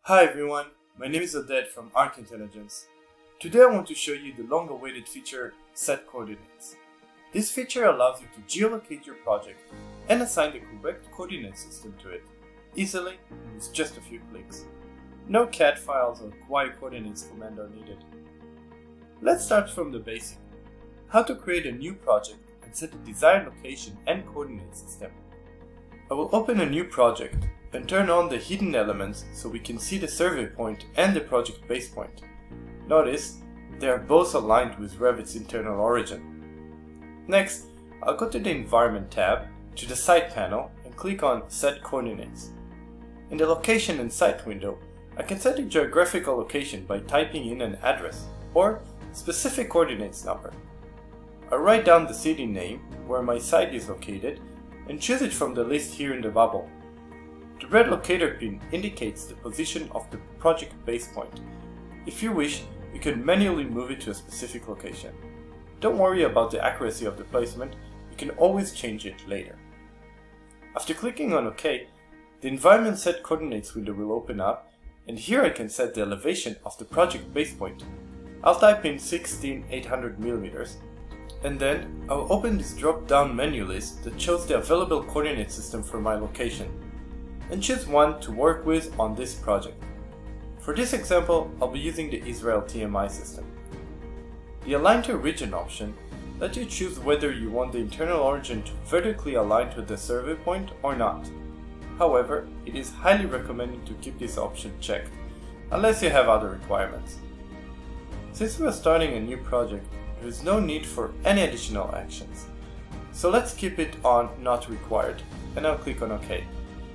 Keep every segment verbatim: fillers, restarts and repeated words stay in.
Hi everyone, my name is Oded from Arc Intelligence. Today I want to show you the long-awaited feature Set Coordinates. This feature allows you to geolocate your project and assign the correct coordinate system to it, easily and with just a few clicks. No C A D files or Y coordinates command are needed. Let's start from the basic. How to create a new project and set the desired location and coordinate system. I will open a new project and turn on the hidden elements so we can see the survey point and the project base point. Notice they are both aligned with Revit's internal origin. Next, I'll go to the Environment tab, to the Site panel and click on Set Coordinates. In the Location and Site window, I can set a geographical location by typing in an address or specific coordinates number. I write down the city name where my site is located and choose it from the list here in the bubble. The red locator pin indicates the position of the project base point. If you wish, you can manually move it to a specific location. Don't worry about the accuracy of the placement, you can always change it later. After clicking on OK, the Environment Set Coordinates window will open up, and here I can set the elevation of the project base point. I'll type in sixteen eight hundred millimeters, and then I'll open this drop-down menu list that shows the available coordinate system for my location, and choose one to work with on this project. For this example, I'll be using the Israel T M I system. The Align to Region option lets you choose whether you want the internal origin to vertically align to the survey point or not. However, it is highly recommended to keep this option checked, unless you have other requirements. Since we are starting a new project, there is no need for any additional actions. So let's keep it on Not Required, and I'll click on OK.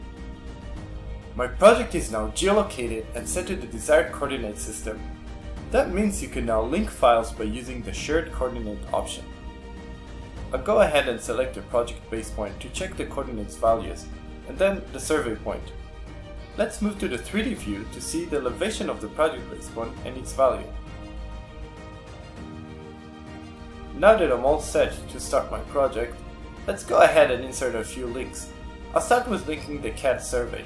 My project is now geolocated and set to the desired coordinate system. That means you can now link files by using the Shared Coordinate option. I'll go ahead and select the project base point to check the coordinates values, and then the survey point. Let's move to the three D view to see the elevation of the project base point and its value. Now that I'm all set to start my project, let's go ahead and insert a few links. I'll start with linking the C A D survey.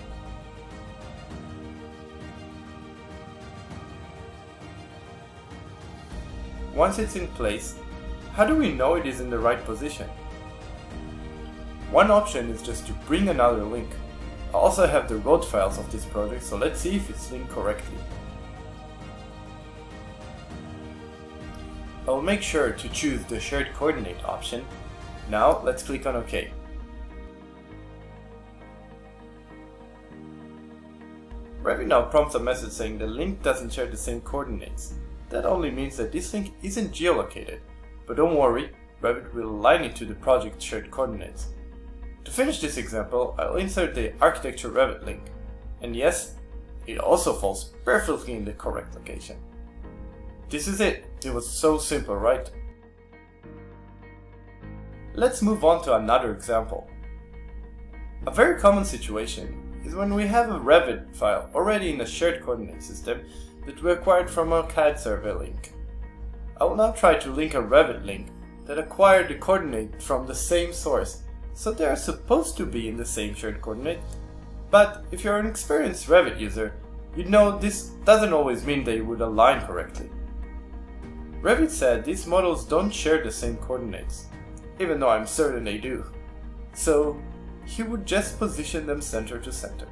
Once it's in place, how do we know it is in the right position? One option is just to bring another link. I also have the road files of this project, so let's see if it's linked correctly. I'll make sure to choose the Shared Coordinate option. Now let's click on OK. Revit now prompts a message saying the link doesn't share the same coordinates. That only means that this link isn't geolocated, but don't worry, Revit will align it to the project shared coordinates. To finish this example, I'll insert the Architecture Revit link, and yes, it also falls perfectly in the correct location. This is it, it was so simple, right? Let's move on to another example. A very common situation is when we have a Revit file already in a shared coordinate system that we acquired from our C A D survey link. I will now try to link a Revit link that acquired the coordinate from the same source, so they are supposed to be in the same shared coordinate, but if you're an experienced Revit user, you know this doesn't always mean they would align correctly. Revit said these models don't share the same coordinates, even though I'm certain they do, so he would just position them center to center.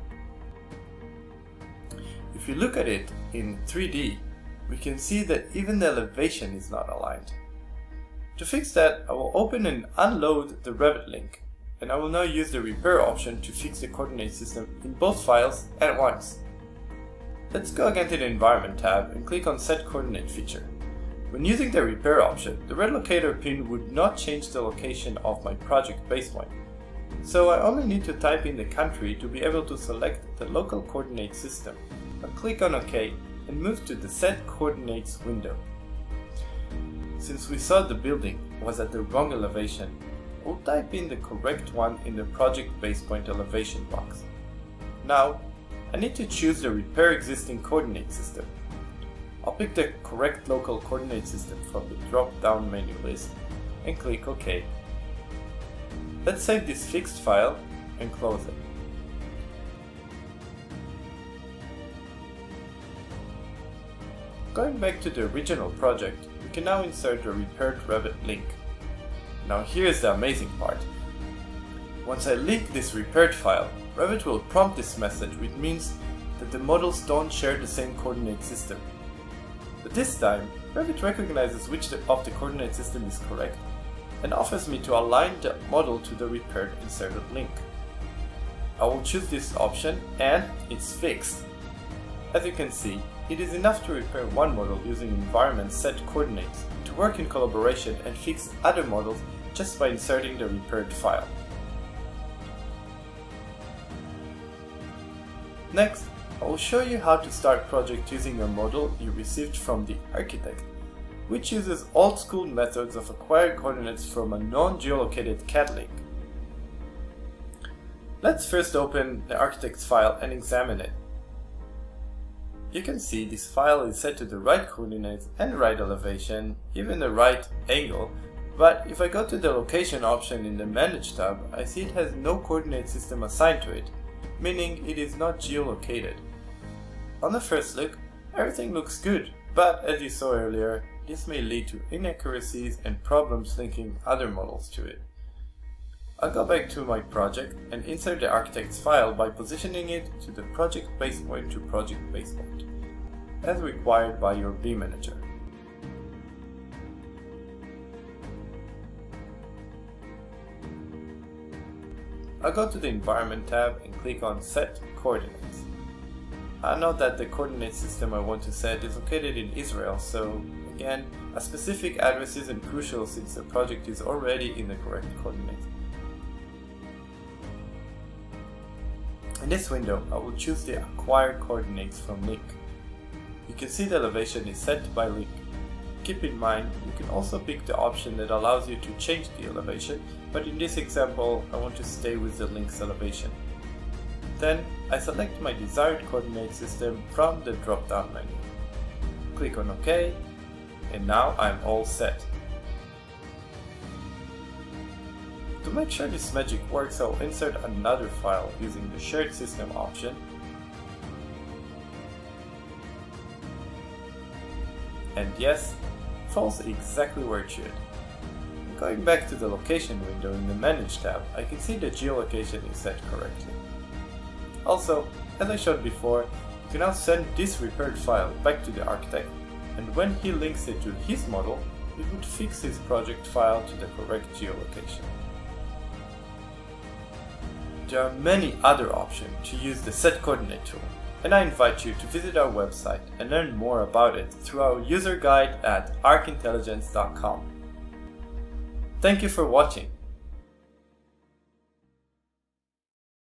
If you look at it in three D, we can see that even the elevation is not aligned. To fix that, I will open and unload the Revit link, and I will now use the Repair option to fix the coordinate system in both files at once. Let's go again to the Environment tab and click on Set Coordinate feature. When using the Repair option, the red locator pin would not change the location of my project base point, so I only need to type in the country to be able to select the local coordinate system. I'll click on OK and move to the Set Coordinates window. Since we saw the building was at the wrong elevation, we'll type in the correct one in the project base point elevation box. Now, I need to choose the Repair Existing Coordinate System. I'll pick the correct local coordinate system from the drop-down menu list and click OK. Let's save this fixed file and close it. Going back to the original project, we can now insert a repaired Revit link. Now here's the amazing part. Once I link this repaired file, Revit will prompt this message, which means that the models don't share the same coordinate system. But this time, Revit recognizes which of the coordinate system is correct and offers me to align the model to the repaired inserted link. I will choose this option and it's fixed. As you can see, it is enough to repair one model using environment set coordinates to work in collaboration and fix other models just by inserting the repaired file. Next, I will show you how to start a project using a model you received from the architect, which uses old school methods of acquiring coordinates from a non-geolocated C A D link. Let's first open the architect's file and examine it. You can see this file is set to the right coordinates and right elevation, even the right angle, but if I go to the location option in the Manage tab, I see it has no coordinate system assigned to it, meaning it is not geolocated. On the first look, everything looks good, but as you saw earlier, this may lead to inaccuracies and problems linking other models to it. I'll go back to my project and insert the architect's file by positioning it to the project base point to project base point, as required by your B manager. I'll go to the Environment tab and click on Set Coordinates. I know that the coordinate system I want to set is located in Israel, so again, a specific address isn't crucial since the project is already in the correct coordinates. In this window, I will choose the Acquire Coordinates from link. You can see the elevation is set by link. Keep in mind, you can also pick the option that allows you to change the elevation, but in this example, I want to stay with the link's elevation. Then, I select my desired coordinate system from the drop-down menu. Click on OK, and now I'm all set. To make sure this magic works, I'll insert another file using the Shared System option. And yes, it falls exactly where it should. Going back to the Location window in the Manage tab, I can see the geolocation is set correctly. Also, as I showed before, you can now send this repaired file back to the architect, and when he links it to his model, it would fix his project file to the correct geolocation. There are many other options to use the Set Coordinate tool, and I invite you to visit our website and learn more about it through our user guide at arc intelligence dot com. Thank you for watching.